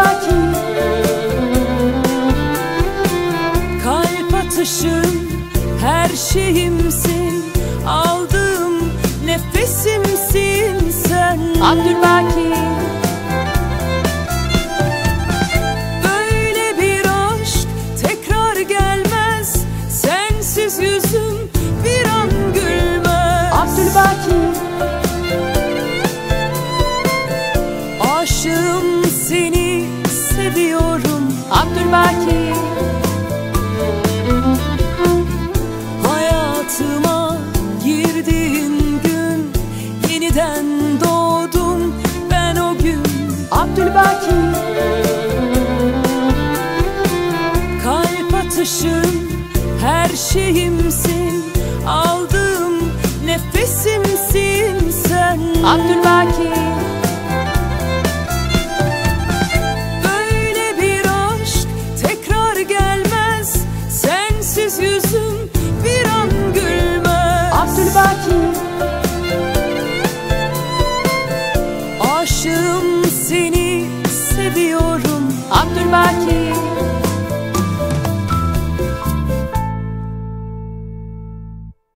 Abdülbaki. Kalp atışım, her şeyimsin, aldığım nefesimsin sen. Abdülbaki. Böyle bir aşk tekrar gelmez, sensiz yüzüm bir an gülmez. Abdülbaki. Aşığım, seni seviyorum. Abdülbaki. Hayatıma girdiğin gün yeniden doğdum ben o gün. Abdülbaki. Kalp atışım, her şeyimsin, aldığım nefesimsin sen. Abdülbaki. Böyle bir aşk tekrar gelmez, sensiz yüzüm bir an gülmez. Abdülbaki. Aşığım, seni seviyorum. Abdülbaki.